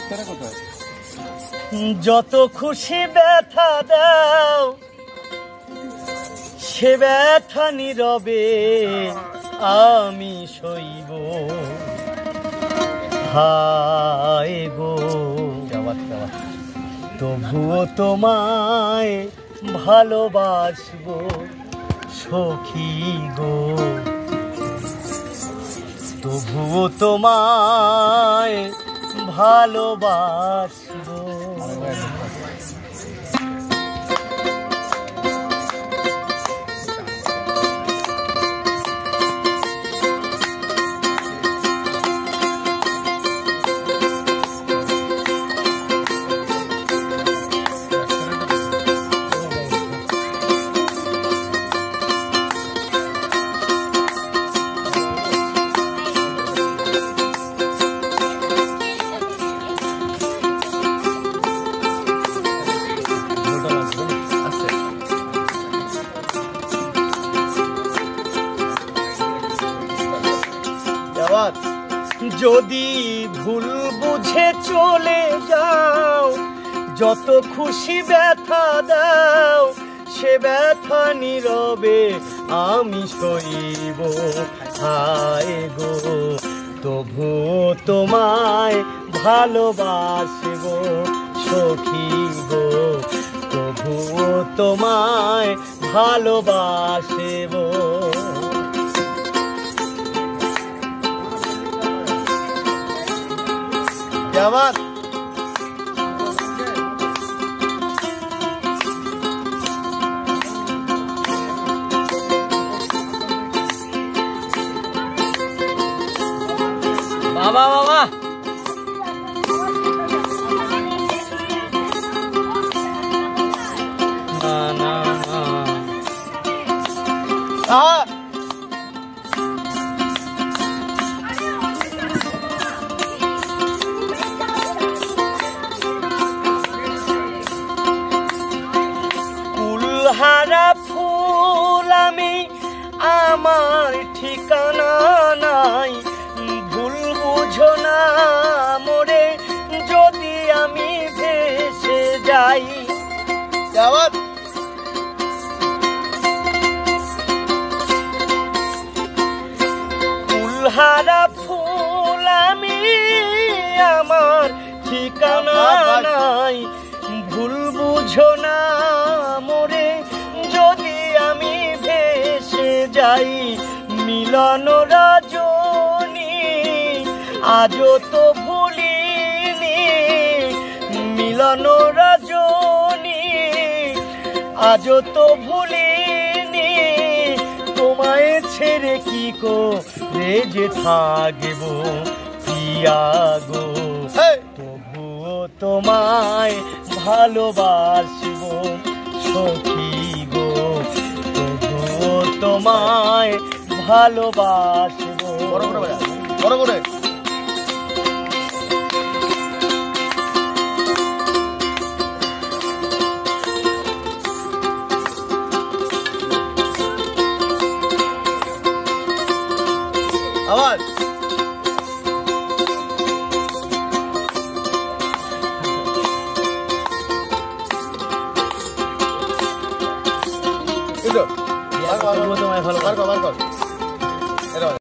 যত খুশি ব্যথা দাও সে ব্যথা নীরবে আমি সইব। হায় গো তবুও তোমায় ভালোবাসবো সখী গো, তবুও তোমায় ভালোবাসবো। যদি ভুল বুঝে চলে যাও যত খুশি ব্যথা দাও সে ব্যথা নীরবে আমি সইব। হায় গো তবুও তোমায় ভালোবাসবো সখী গো, তবুও তোমায় ভালোবাসবো। জবাব বাবা বাবা না না হারা ফুল আমি আমার ঠিকানা নাই, ভুল বুঝো না মোরে যদি আমি ভেসে যাই। ফুলহারা ফুল আমি আমার ঠিকানা নাই, ভুল বুঝো না মোরে যদি আমি ভেসে যাই। মিলন রজনী আজও তো ভুলিনি, মিলন রজনী আজও তো ভুলিনি, তোমায় ছেড়ে কি করে যে থাকবো পিয়া গো, তবুও তোমায় ভালোবাসবো সখী গো, তবুও তোমায় ভালোবাসবো। বড় করে আওয়াজ তোমায় ভালো